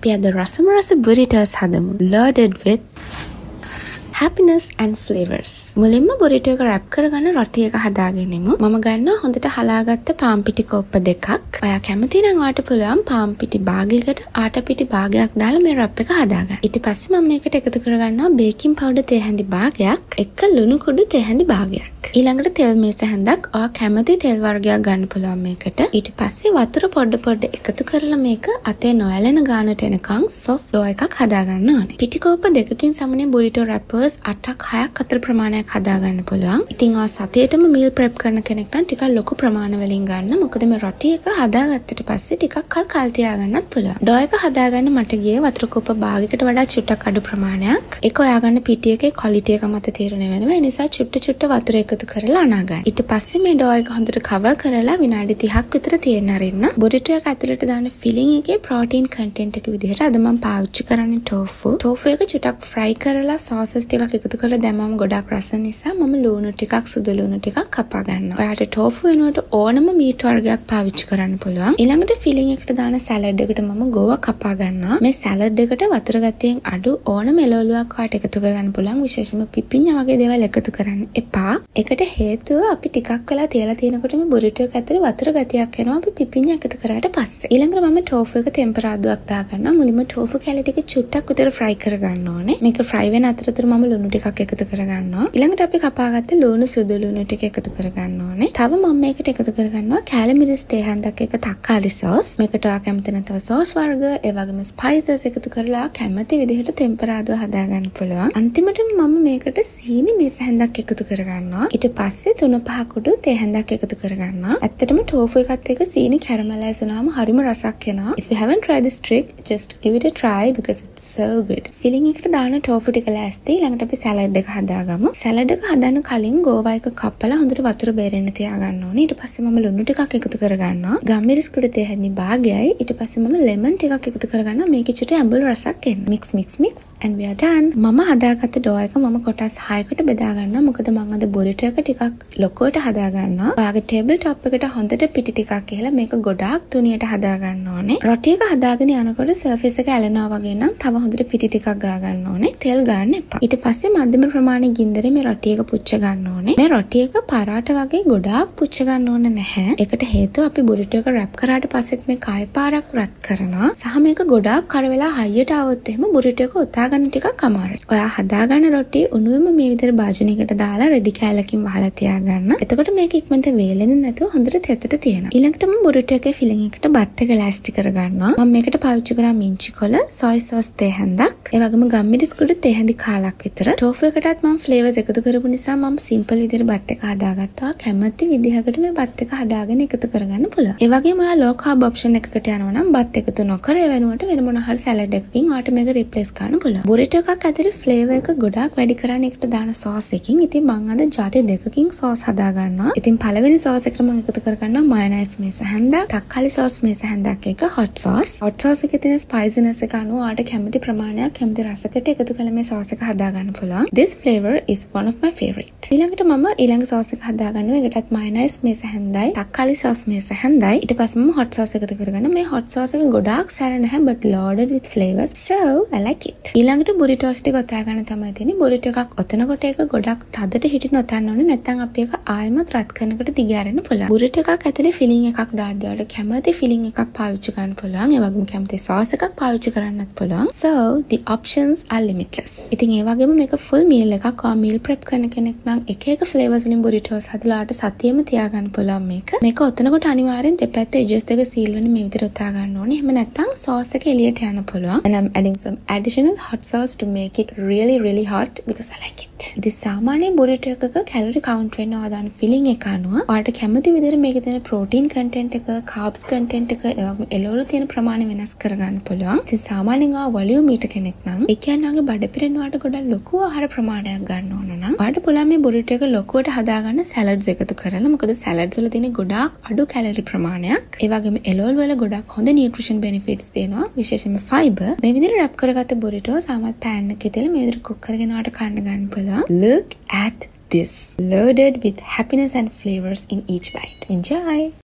අපි අද රසම රස burritos හදමු. Loaded with happiness and flavors. මුලින්ම burrito එක wrap කරගන්න රොටි එක හදාගෙනමු. මම ගන්නවා හොඳට හලාගත්ත පාන් පිටි කෝප්ප දෙකක්. ඔයා කැමති නම් ඔයාට පුළුවන් පාන් පිටි භාගයකට ආට පිටි භාගයක් දාලා මේ wrap එක හදාගන්න. ඊට පස්සේ මම මේකට එකතු කරගන්නවා baking powder තේ හැඳි භාගයක්, එක්ක ලුණු කුඩු තේ හැඳි භාගයක්. ඊළඟට තෙල් මේස හැඳක්. ඔයා කැමති තෙල් වර්ගයක් ගන්න පුළුවන් මේකට. ඊට පස්සේ වතුර පොඩ එකතු කරලා මේක අතේ නොඇලෙන ගානට එනකන් soft dough එකක් හදාගන්න ඕනේ. පිටි කෝප්ප දෙකකින් සමනේ burrito wrappers 8ක් 6ක් අතර ප්‍රමාණයක් හදාගන්න පුළුවන්. ඉතින් ඔයා සතියේටම meal prep කරන කෙනෙක් නම් ටිකක් ලොකු ප්‍රමාණ වලින් ගන්න. මොකද මේ රොටි එක හදාගත්තට පස්සේ ටිකක් කල් තියාගන්නත් පුළුවන්. dough එක හදාගන්න මට ගියේ වතුර කෝප්ප භාගයකට වඩා චුට්ටක් අඩු ප්‍රමාණයක්. ඒක ඔයා ගන්න පිටි එකේ quality එක මත තීරණය වෙනවා. ඒ නිසා චුට්ට වතුර එකතු කරලා අනාගන්න. ඊට පස්සේ මේ dough එක හොඳට cover කරලා විනාඩි 30ක් විතර තියෙන්න අරින්න. burrito එක ඇතුළට දාන filling එකේ protein content එක විදිහට අද මම පාවිච්චි කරන්නේ tofu. tofu එක චුට්ටක් fry කරලා sauces ටිකක් එකතු කරලා දැම්මම ගොඩක් රස නිසා මම ලුණු ටිකක් සුදු ලුණු ටිකක් කපා ගන්නවා. ඔයාට tofu වෙනුවට ඕනම meat වර්ගයක් පාවිච්චි කරන්න පුළුවන්. ඊළඟට filling එකට දාන salad එකට මම ගෝවා කපා ගන්නවා. මේ salad එකට වතුර ගතියෙන් අඩු ඕනම එළවලුවක් වාට එකතු කරගන්න පුළුවන්. විශේෂයෙන්ම පිපිඤ්ඤා වගේ දේවල් එකතු කරන්න එපා. ඒකට හේතුව අපි ටිකක් වෙලා තියලා තියෙනකොට මේ burrito එක ඇතුලේ වතුර ගතියක් එනවා අපි පිපිඤ්ඤා එකතු කරාට පස්සේ. ඊළඟට මම tofu එක ටෙම්පරාදුවක් දා ගන්නවා. මුලින්ම tofu කැලි ටික චුට්ටක් විතර fry කරගන්න ඕනේ. මේක fry වෙන අතරතුර මම ලුණු ටිකක් එකතු කරගන්නවා. ඊළඟට අපි කපාගත්ත ලුණු සුදු ලුණු ටික එකතු කරගන්න ඕනේ. තව මම මේකට එකතු කරගන්නවා කැලමිරිස් තේ හැන්දක් එක තක්කාලි sauce. මේකට ඔයා කැමති නැතව sauce වර්ග ඒ වගේම spices එකතු කරලා කැමති විදිහට ටෙම්පරාදුව හදාගන්න පුළුවන්. අන්තිමට මම මේකට සීනි මේස හැන්දක් එකතු කරගන්නවා. ඊට පස්සේ 3-5 කුඩු තේ හැන්දක් එකතු කරගන්නවා. ඇත්තටම tofu එකත් එක්ක සීනි කැරමලයිස් වුණාම හරිම රසක් එනවා. If you haven't tried this trick, just give it a try because it's so good. filling එකට දාන tofu ටික ලෑස්ති. ඊළඟට අපි salad එක හදාගමු. salad එක හදන්න කලින් ගෝවා එක කපලා හොඳට වතුර බේරෙන්න තියාගන්න ඕනේ. ඊට පස්සේ මම ලුණු ටිකක් එකතු කරගන්නවා. ගම්මිරිස් කුඩු තේ හැඳි භාගයයි. ඊට පස්සේ මම lemon ටිකක් එකතු කරගන්නවා. මේකේ චුටි ඇඹුල් රසක් එන්න. mix and we are done. මම හදාගත්ත dough එක මම කොටස් 6කට බෙදා ගන්නවා. මොකද මම අද burrito එක ටිකක් ලොකුවට හදා ගන්නවා. ඔයාගේ table top එකට හොඳට පිටි ටිකක් ගහලා මේක ගොඩාක් තුනියට හදා ගන්න ඕනේ. රොටි එක හදාගෙන යනකොට surface එක ඇලෙනවා වගේ නම් තව හොඳට පිටි ටිකක් ගා ගන්න ඕනේ. තෙල් ගන්න එපා. ඊට පස්සේ මධ්‍යම ප්‍රමාණයේ ගින්දරේ මේ රොටි එක පුච්ච ගන්න ඕනේ. මේ රොටි එක පරාට වගේ ගොඩාක් පුච්ච ගන්න ඕනේ නැහැ. ඒකට හේතුව අපි burrito එක wrap කරාට පස්සෙත් මේ කය පාරක් රත් කරනවා. සහ මේක ගොඩාක් කර වෙලා හයියට આવොත් එහෙම burrito එක උතා ගන්න ටිකක් අමාරුයි. ඔයා හදාගන්න රොටි උණුවෙම මේ විදිහට භාජනයකට දාලා රෙදි කෑල්ලකින් වහලා තියාගන්න. එතකොට මේක ඉක්මනට වේලෙන්නේ නැතුව හොඳට තෙතට තියෙනවා. ඊළඟට මම burrito එකේ filling එකට බත් එක ලෑස්ති කරගන්නවා. මම මේකට පාවිච්චි කරා මිංචි කොළ, soy sauce තේ හැන්දක්, ඒ වගේම ගම්මිරිස් කුඩු තේ හැඳි කාලක් විතර. tofu එකටත් මම flavors එකතු කරපු නිසා මම simple විදිහට බත් එක හදාගත්තා. කැමති විදිහකට මේ බත් එක හදාගෙන එකතු කරගන්න පුළුවන්. ඒ වගේම ඔයා low carb option එකකට යනවා නම් බත් එකතු නොකර ඒ වෙනුවට වෙන මොන හරි salad එකකින් ඔයාට මේක replace කරන්න පුළුවන්. burrito එකක් ඇතුලේ flavor එක ගොඩාක් වැඩි කරන්නේ එකට දාන sauce එකකින්. ඉතින් මම අද ಜಾති දෙකකින් sauce හදා ගන්නවා. ඉතින් පළවෙනි sauce එකට මම එකතු කරගන්නවා mayonnaise මේස හැන්දක්, තක්කාලි sauce මේස හැන්දක් එක hot sauce. hot sauce එකේ තියෙන spiciness එක අනුව ඔයාට කැමති ප්‍රමාණයක් කැමති රසකට එකතු කරලා මේ sauce එක හදා ගන්න පුළුවන්. This flavor is one of my favorite. ඊළඟට මම ඊළඟ sauce එක හදා ගන්නවා. ඒකටත් mayonnaise මේස හැන්දයි, තක්කාලි sauce මේස හැන්දයි. ඊට පස්සේ මම hot sauce එකතු කරගන්නවා. මේ hot sauce එක ගොඩාක් සැර නැහැ but loaded with flavors. So I like it. ඊළඟට burritos ටික ඔතා ගන්න තමයි තියෙන්නේ. burrito එකක් ඔතනකොට ඒක ගොඩක් තදට හිටින්න ඔතන්න ඕනේ. නැත්නම් අපි ඒක ආයෙමත් රත් කරනකොට දිගහැරෙන්න පුළුවන්. burrito එකක් ඇතුලේ filling එකක් දාද්දී ඔයාලට කැමති filling එකක් පාවිච්චි කරන්න පුළුවන්. ඒ වගේම කැමති sauce එකක් පාවිච්චි කරන්නත් පුළුවන්. So the options are limitless. ඉතින් ඒ වගේම මේක full meal එකක්. ඔයා meal prep කරන කෙනෙක් නම් එක flavors වලින් burritos හදලා ඔයාට සතියෙම තියාගන්න පුළුවන් මේක. මේක ඔතනකොට අනිවාර්යෙන් දෙපැත්තේ edges දෙක seal වෙන මේ විදිහට ඔතා ගන්න ඕනේ. එහෙම නැත්නම් sauce එක එළියට යන්න පුළුවන්. And I'm adding some additional hot sauce to make it really hot because I like it. ඉතින් සාමාන්‍ය burrito එකක calorie count වෙනවා දාන filling එක අනුව ඔයාලට කැමති විදිහට මේකේ තියෙන protein content එක, carbs content එක, ඒ වගේම එළවලු තියෙන ප්‍රමාණය වෙනස් කරගන්න පුළුවන්. ඉතින් සාමාන්‍යයෙන් ඔයා volume eater කෙනෙක් නම් ඒ කියන්නේ ඔයාගේ බඩ පිරෙන වාට ගොඩක් ලොකු ආහාර ප්‍රමාණයක් ගන්න ඕන නම් ඔයාලට පුළුවන් මේ burrito එක ලොකුවට හදාගන්න salads එකතු කරලා. මොකද salads වල තියෙන ගොඩාක් අඩු calorie ප්‍රමාණයක්. ඒ වගේම එළවලු වල ගොඩක් හොඳ nutrition benefits තියෙනවා. විශේෂයෙන්ම fiber. මේ විදිහට wrap කරගත්ත burrito සාමත් pan එකේ තියලා මේ විදිහට cook කරගෙන ඔයාලට කන්න ගන්න පුළුවන්. Look at this, loaded with happiness and flavors in each bite. Enjoy!